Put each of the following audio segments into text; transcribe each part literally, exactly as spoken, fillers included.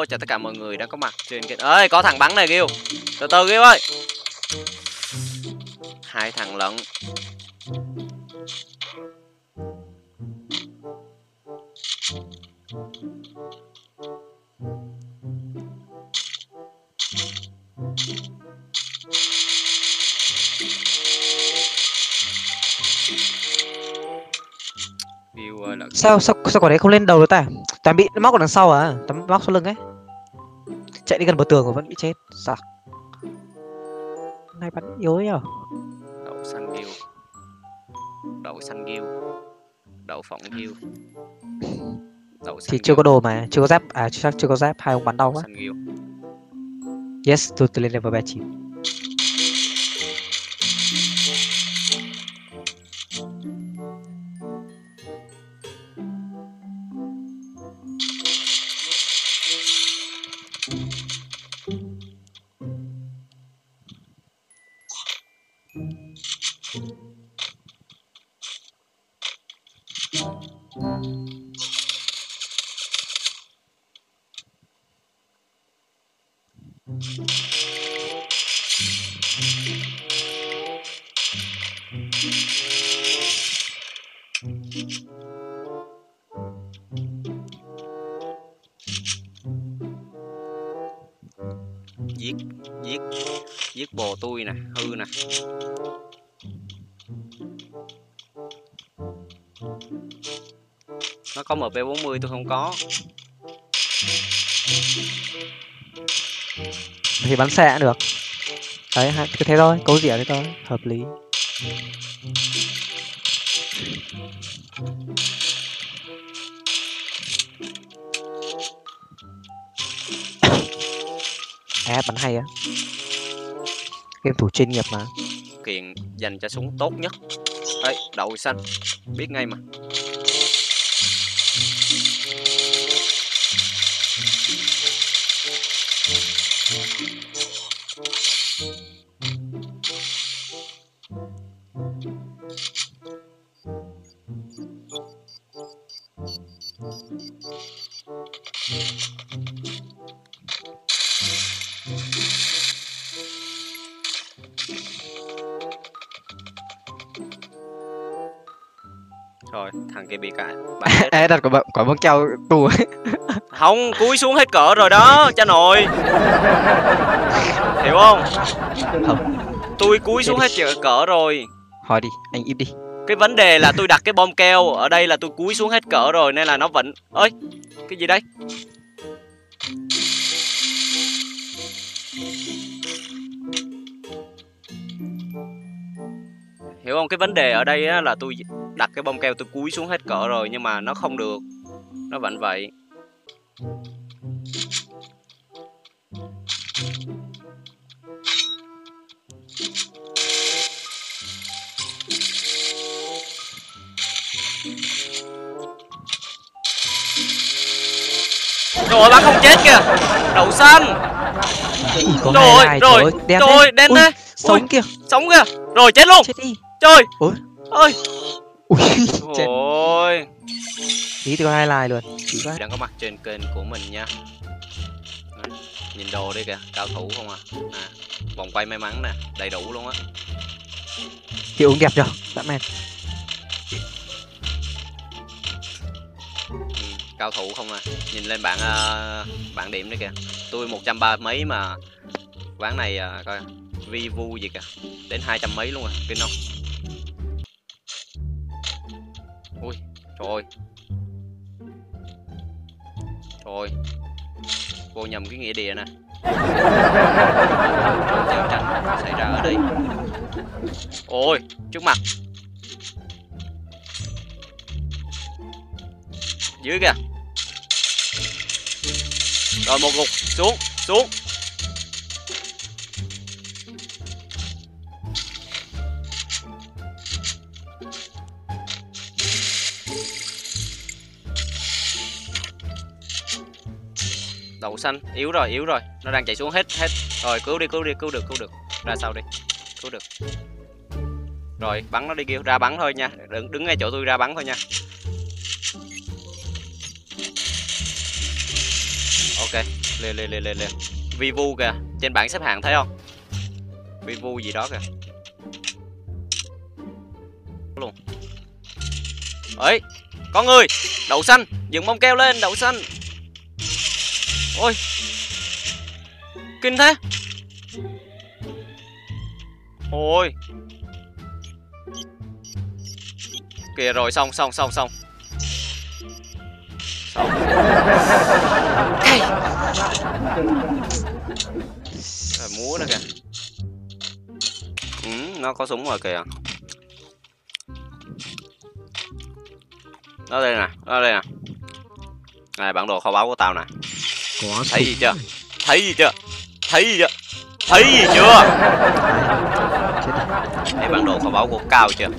cho tất cả mọi người đang có mặt trên cái ơi có thằng bắn này kêu từ từ kêu ơi hai thằng lận sao sao sao quả đấy không lên đầu được ta? Toàn bị móc ở đằng sau à? Toàn móc sau lưng ấy. Chạy đi gần bờ tường rồi vẫn bị chết. Sặc. Này bắn yếu ấy nhở? Đậu xanh ghiêu, đậu xanh ghiêu, đậu phộng ghiêu, đậu xanh thì chưa có đồ mà, chưa có giáp à chắc chưa có giáp hai ông bắn đau quá. Yes, tôi tôi lên level ba chín. Giết giết giết bồ tôi nè, hư nè. Nó có em pê bốn mươi tôi không có. Thì bắn xe cũng được. Đấy, cứ thế thôi, câu dĩa thế thôi, hợp lý. À, bắn hay á. Game thủ chuyên nghiệp mà. Kiện dành cho súng tốt nhất. Đấy, đậu xanh, biết ngay mà. Rồi, thằng kia bị cả. Ê, đặt quả, quả bóng keo tù ấy. Không, cúi xuống hết cỡ rồi đó, cha nội. Hiểu không? Không. Tôi cúi xuống hết cỡ rồi. Hỏi đi, anh im đi. Cái vấn đề là tôi đặt cái bom keo ở đây là tôi cúi xuống hết cỡ rồi nên là nó vẫn. Ơi, cái gì đây? Hiểu không? Cái vấn đề ở đây á, là tôi đặt cái bom keo tôi cúi xuống hết cỡ rồi nhưng mà nó không được. Nó vẫn vậy. Rồi bắn không chết kìa. Đậu xanh. Rồi, rồi, rồi, đen đấy. Sống kìa. Sống kìa. Rồi chết luôn. Chết đi. Trời. Ôi. Ơi. Ui, chết. Ôi. Tí tôi hai like luôn. Đang có mặt trên kênh của mình nha. Nhìn đồ đi kìa, cao thủ không à. À, vòng quay may mắn nè, đầy đủ luôn á. Hiệu ứng đẹp nhở, dã man. Ừ, cao thủ không à. Nhìn lên bảng uh, bảng điểm đi kìa. Tôi một trăm ba mấy mà ván này uh, coi vi vu gì kìa. Đến hai trăm mấy luôn à, kinh không? Ui, trời ơi. Trời ơi. Vô nhầm cái nghĩa địa nè. Giao tranh xảy ra ở đây. Ôi, trước mặt. Dưới kìa. Rồi một gục, xuống, xuống. Đậu xanh, yếu rồi, yếu rồi. Nó đang chạy xuống hết, hết. Rồi, cứu đi, cứu đi, cứu được, cứu được. Ra sau đi, cứu được. Rồi, bắn nó đi kêu, ra bắn thôi nha. Đừng, đứng ngay chỗ tôi ra bắn thôi nha. Ok. Lên lên lên lên lên. Vivu kìa, trên bảng xếp hạng thấy không? Vivu gì đó kìa. Luôn. Ấy, có người. Đậu xanh, dựng bông keo lên, đậu xanh. Ôi. Kinh thế. Ôi. Kìa rồi, xong xong xong xong. Xong. Hey. Rồi, múa nữa kìa. Ừ, nó có súng rồi kìa. Nó đây nè, nó đây nè. Này bản đồ kho báu của tao nè. Có Thấy gì chưa? Thấy gì chưa? Thấy gì chưa? Thấy gì chưa? Thấy bản đồ kho báu của Cao chưa?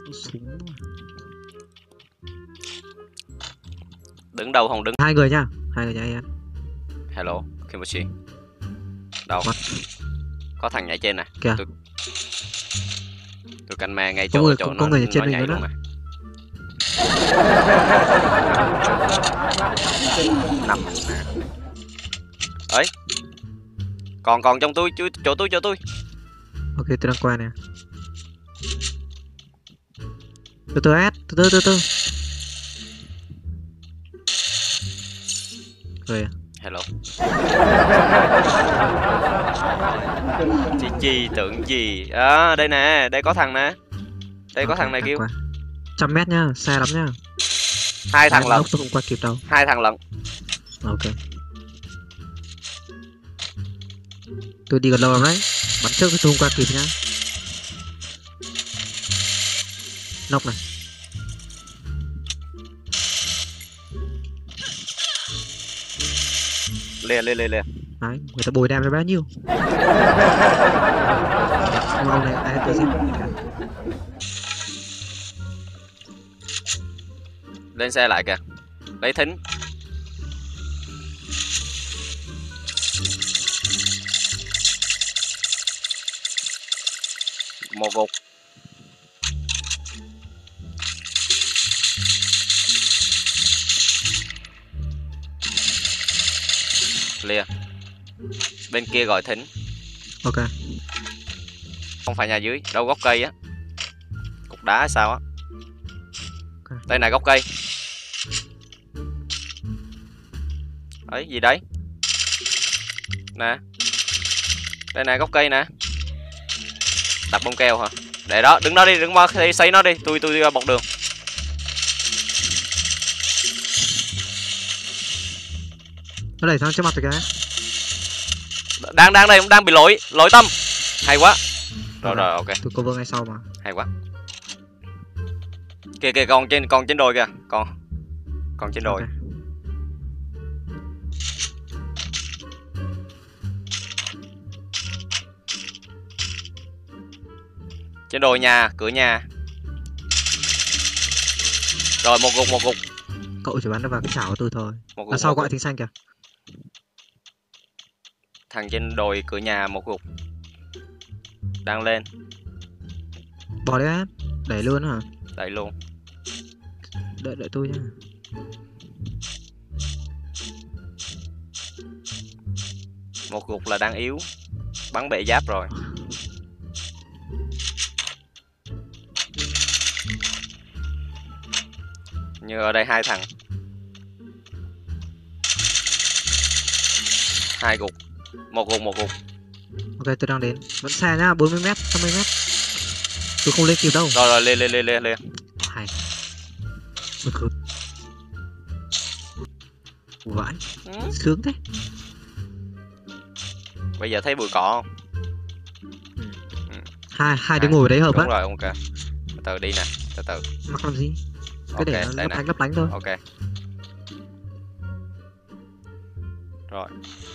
Đứng đâu không đứng? Hai người nha, hai người nha em. Hello, Kimochi. Đâu? What? Có thằng nhảy trên này. Kìa. Tôi, tôi canh me ngay Có chỗ người- chỗ có- nó, có người ở trên nó mình nhảy nữa luôn đó. này. Nằm nè. Ấy. Còn còn trong tôi, chú- chỗ tôi chỗ tôi. Ok, tôi đang qua nè. Từ từ ép, từ từ từ từ. Rồi à? Hello. Chi chi tưởng gì? À, đây nè, đây có thằng nè. Đây có Ok, thằng này đang kêu. qua. Trăm mét nhá, xa lắm nhá. Hai thằng Hai lận, lúc tôi không qua kịp đâu. hai thằng lận. Ok. Tôi đi gần lâu lắm đấy. Bắn trước tôi không qua kịp nhá. Nóc này. Lìa lìa lìa lìa. Đấy, người ta bồi đam cho bao nhiêu. Ngon này, ai tôi xem. Lên xe lại kìa. Lấy thính. Một gục. Lìa. Bên kia gọi thính. Ok. Không phải nhà dưới, đâu gốc cây á. Cục đá hay sao á. Ok. Đây này gốc cây. Ấy gì đấy? Nè. Đây này gốc cây nè. Đặt bông keo hả? Để đó, đứng đó đi, đứng qua xây nó đi, tôi tôi đi bọc đường. Nó đẩy sang trước mặt rồi kìa. Đang đang đây, đang bị lỗi, lỗi tâm. Hay quá. Rồi rồi, ok. Tôi cover ngay sau mà. Hay quá. Kìa kìa, còn trên còn trên đồi kìa, còn. Còn trên đồi. Ok. Trên đồi nhà, cửa nhà. Rồi một gục một gục. Cậu chỉ bắn được vào cái chảo của tôi thôi. Một gục. Đằng sau một gọi gục. thính xanh kìa. Thằng trên đồi cửa nhà một gục. Đang lên. Bỏ đi á. Đẩy luôn hả? Đẩy luôn. Đợi đợi tôi nhá. Một gục là đang yếu. Bắn bệ giáp rồi. Như ở đây hai thằng. Hai gục. Một gục một gục. Ok, tôi đang đến. Vẫn xa nhá, bốn mươi mét, năm mươi mét. Tôi không lên kịp đâu. Rồi rồi, lên lên lên lên lên. Hay. Ôi khứ. Vãi. Ừ. Sướng thế. Bây giờ thấy bụi cỏ không? Hai hai đứa ngồi ở đấy hợp á. Đúng rồi, ok. Từ từ đi nè, từ từ. Mắc làm gì? Cái Ok, để đây nó lấp nè. lánh lấp lánh thôi. Ok. Rồi,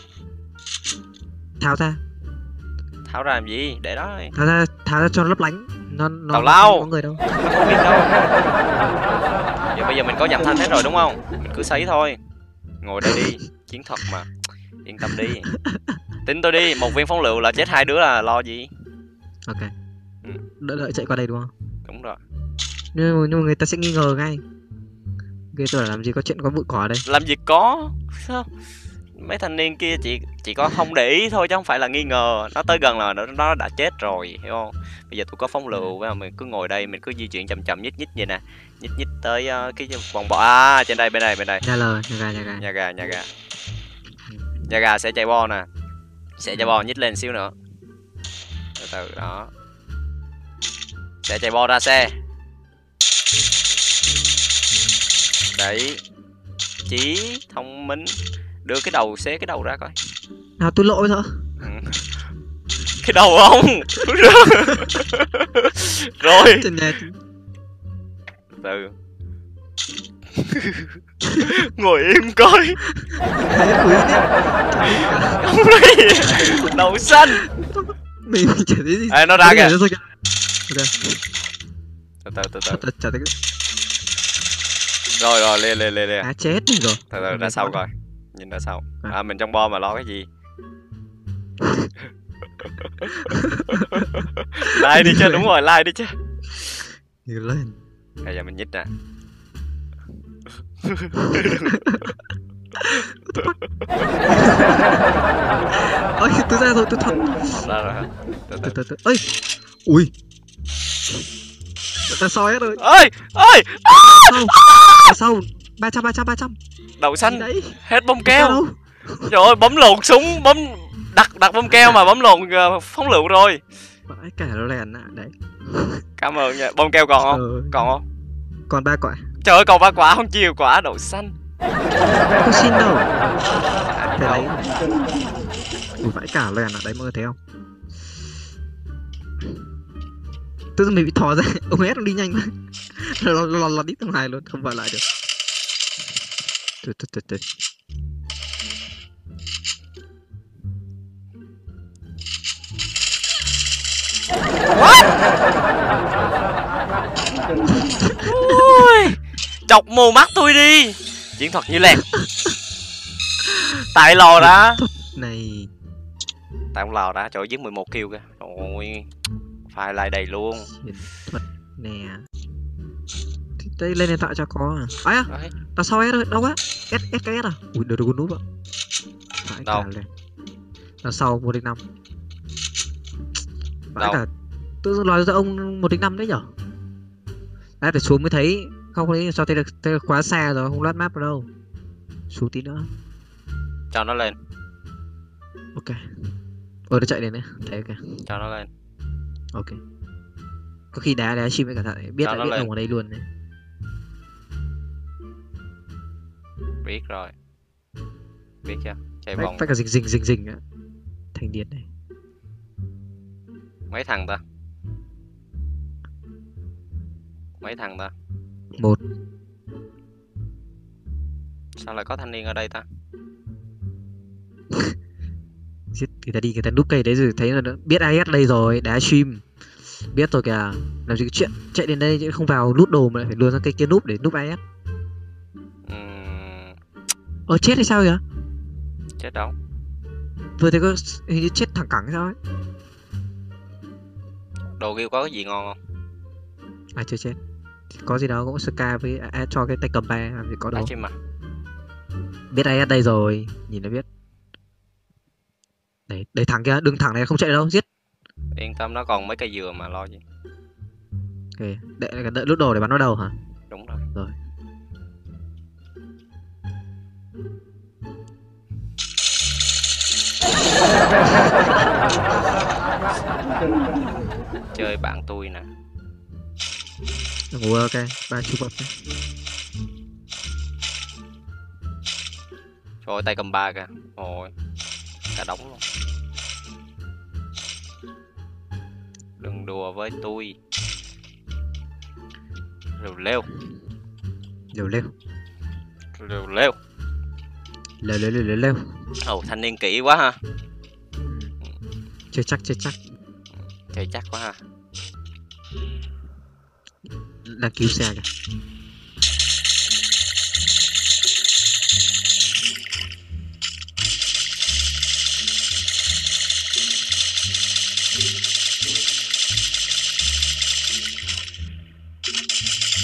Tháo ra. tháo ra làm gì? Để đó đi. Tháo ra, tháo ra cho nó lấp lánh. Nó nó Tào nó lao. không có người đâu. Nó không biết đâu. Giờ bây giờ mình có giảm thanh hết rồi đúng không? Mình cứ sấy thôi. Ngồi đây đi, chiến thuật mà. Yên tâm đi. Tính tôi đi, một viên phóng lựu là chết hai đứa là lo gì? Ok. Ừ. Đợi đợi chạy qua đây đúng không? Đúng rồi. Nhưng mà, nhưng mà người ta sẽ nghi ngờ ngay. Ghê tôi là làm gì có chuyện có bụi cỏ ở đây. Làm gì có? Sao? mấy thanh niên kia chỉ chỉ có không để ý thôi chứ không phải là nghi ngờ. Nó tới gần là nó, nó đã chết rồi, hiểu không? Bây giờ tôi có phóng lựu, và mình cứ ngồi đây, mình cứ di chuyển chậm chậm nhích nhích vậy nè, nhích nhích tới uh, cái vòng bò. À, trên đây, bên đây, bên đây. Nhà lờ, nhà gà, nhà gà. Nhà gà, nhà gà. Nhà gà sẽ chạy bo nè, sẽ chạy bo nhích lên xíu nữa. Từ từ đó. Sẽ chạy bo ra xe. Đấy. Chí thông minh. Đưa cái đầu, xé cái đầu ra coi. Nào tôi lỗi thôi. Ừ. Cái đầu không? Rồi. Trên nhà. Từ. Ngồi im coi. Không đấy. Đầu xanh. Mình chả thấy gì. Ê, nó ra kìa. Từ từ từ từ. Chả thấy. Rồi rồi, lên lên lên lên. À chết mình rồi. Từ từ ra sau coi. Nhìn ra sau. À mình trong bo mà lo cái gì? Like đi chứ, đúng rồi, like đi chứ. Nhìn lên. Bây giờ mình nhích nè. Ôi, tôi ra rồi, tôi thật. Ra rồi hả? Từ từ từ từ. Ơi. Ui. Ta soi hết rồi. Ơi, ơi. Sau. Sau. ba trăm, ba trăm, ba trăm. Đầu xanh. Đấy. Hết bom keo. Trời ơi, bấm lộn súng, bấm đặt đặt bom keo mà bấm lộn phóng lựu rồi. Vãi cả nó lèn ạ, đấy. Cảm ơn nha. Bom keo còn không? Ừ. Còn không? Còn ba quả. Trời ơi, còn ba quả không chiều quả đậu xanh. Không xin đâu. Phải lấy. Ui vãi cả lèn ạ, đấy mọi người thấy không? Tự dưng mình bị thò ra, ông ép nó đi nhanh quá. Nó nó nó đi tầng hai luôn, không vào lại được. Từ từ từ từ. Ui, chọc mù mắt tôi đi. Chiến thuật như lẹt. Tại lò đã. Này. Tại ông lò đã, trời ơi, giết mười một kill kìa. Ôi, file lại đầy luôn. Chiến thuật nè. Đây lên điện thoại cho có à. À, tao sau S rồi, đâu á? S, S cái S à? Ui, đưa được núp ạ. Vãi đâu? Cả lên. Đằng sau một đến năm. Vãi cả. Tự dưng nói cho ông một đến năm đấy nhở? Đấy, phải xuống mới thấy. Không thấy sao thấy được, thấy được quá xa rồi, không loát map vào đâu. Xuống tí nữa. Cho nó lên. Ok. Ờ, nó chạy đến đấy, thấy kìa. Cho nó lên. Ok. Có khi đá đá chim với cả thằng biết là biết ông ở đây luôn đấy. Biết rồi. Biết chưa? Chạy Phải, vòng. phải cả rình rình rình rình á. Thành điện này. Mấy thằng ta? Mấy thằng ta? Một. Sao lại có thanh niên ở đây ta? Giết người ta đi, người ta núp cây đấy rồi thấy là biết ai đây rồi, đá stream. Biết rồi kìa. Làm gì cái chuyện chạy đến đây chứ không vào nút đồ mà lại phải luồn sang cây kia núp để núp ai ét. Uhm... Ờ chết hay sao kìa? Chết đâu? Vừa thấy có hình như chết thẳng cẳng hay sao ấy. Đồ kêu có cái gì ngon không? À chưa chết. Có gì đó cũng Ska với à, cho cái tay cầm ba làm gì có đâu. Mà. Biết ai ở đây rồi, nhìn nó biết. Đấy, đấy thằng kia, đường thẳng này không chạy đâu, giết. Yên tâm, nó còn mấy cây dừa mà lo gì. Ok, đợi, đợi lúc đồ để bắn nó đầu hả? Đúng rồi. Rồi. Chơi bạn tôi nè. Ngủ ok, ba chú bập đấy. Trời ơi, tay cầm ba kìa. Ôi, cả đống luôn. Đừng đùa với tôi. Lều lêu. Lều lêu. Lều lêu. Lều lêu lều lêu. Ồ, thanh niên kỹ quá ha. Chơi chắc, chơi chắc. Chơi chắc quá ha. Đang cứu xe kìa.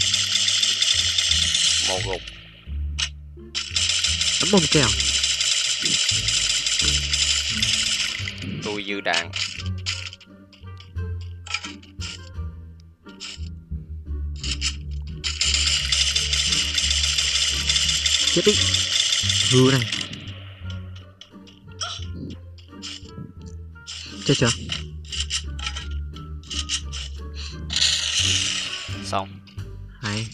Một gục. Bấm bom kèo. Tôi dư đạn. Chết đi. Hư này. Chết chưa? Xong. Hay.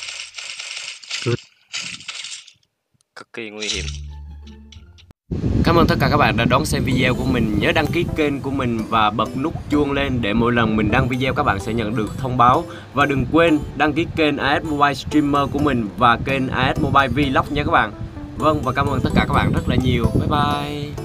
Cực kỳ nguy hiểm. Cảm ơn tất cả các bạn đã đón xem video của mình. Nhớ đăng ký kênh của mình và bật nút chuông lên để mỗi lần mình đăng video các bạn sẽ nhận được thông báo. Và đừng quên đăng ký kênh a ét Mobile Streamer của mình và kênh a ét Mobile Vlog nha các bạn. Vâng, và cảm ơn tất cả các bạn rất là nhiều. Bye bye.